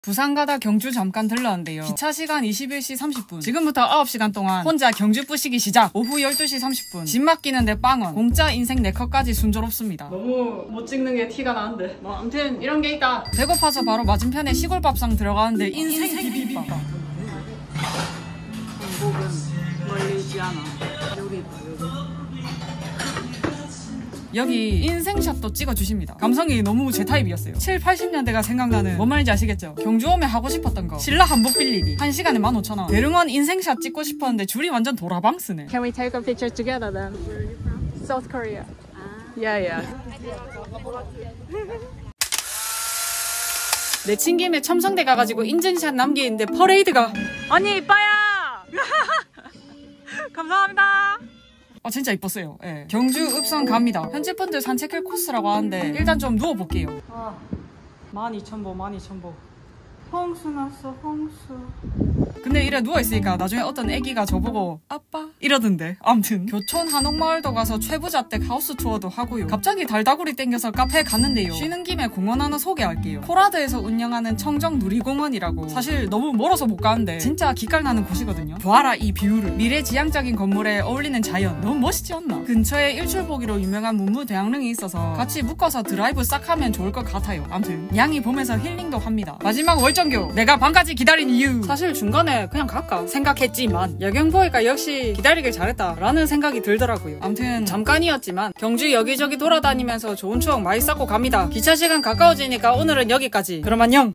부산 가다 경주 잠깐 들렀는데요. 기차 시간 21시 30분. 지금부터 9시간 동안 혼자 경주 뿌시기 시작. 오후 12시 30분. 집 맡기는데 빵원. 공짜 인생 4컷까지 순조롭습니다. 너무 못 찍는 게 티가 나는데. 뭐 아무튼 이런 게 있다. 배고파서 바로 맞은편에 시골 밥상 들어가는데 인생 비빔밥. 행복은 멀리지 않아. 여기 있다 여기. 여기 인생샷도 찍어주십니다. 감성이 너무 제 타입이었어요. 7, 80년대가 생각나는 뭔 말인지 아시겠죠? 경주 오면 하고 싶었던 거 신라 한복 빌리기 1시간에 15,000원. 대릉원 인생샷 찍고 싶었는데 줄이 완전 도라방스네. Can we take a picture together then? South Korea. Yeah. 내친 김에 첨성대 가가지고 인증샷 남기는데 퍼레이드가 언니 이뻐요! 감사합니다. 진짜 이뻤어요. 예. 경주 읍성 갑니다. 현지 분들 산책길 코스라고 하는데 일단 좀 누워볼게요. 12,000보. 홍수 났어 홍수. 근데 이래 누워있으니까 나중에 어떤 애기가 저보고 아빠 이러던데. 아무튼 교촌 한옥마을도 가서 최부자댁 하우스 투어도 하고요. 갑자기 달다구리 땡겨서 카페에 갔는데요. 쉬는 김에 공원 하나 소개할게요. 포라드에서 운영하는 청정 누리공원이라고. 사실 너무 멀어서 못 가는데 진짜 기깔나는 곳이거든요. 봐라 이 뷰를. 미래지향적인 건물에 어울리는 자연 너무 멋있지 않나? 근처에 일출보기로 유명한 문무대왕릉이 있어서 같이 묶어서 드라이브 싹 하면 좋을 것 같아요. 아무튼 양이 보면서 힐링도 합니다. 마지막 월정교. 내가 반까지 기다린 이유. 사실 중간에 그냥 갈까 생각했지만 야경 보니까 역시 기다리길 잘했다 라는 생각이 들더라고요. 아무튼 잠깐이었지만 경주 여기저기 돌아다니면서 좋은 추억 많이 쌓고 갑니다. 기차 시간 가까워지니까 오늘은 여기까지. 그럼 안녕.